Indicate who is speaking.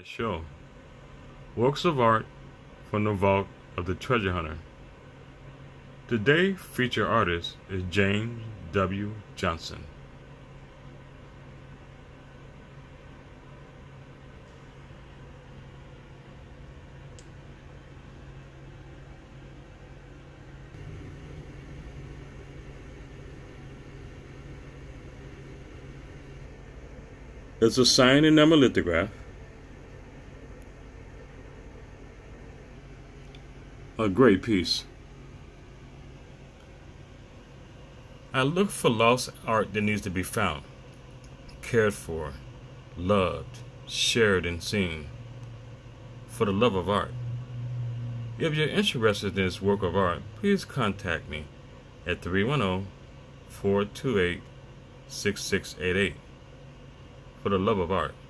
Speaker 1: Show works of art from the vault of the treasure hunter. Today's featured artist is James W. Johnson. It's a signed and numbered lithograph. A great piece. I look for lost art that needs to be found, cared for, loved, shared, and seen. For the love of art. If you're interested in this work of art, please contact me at 310-428-6688. For the love of art.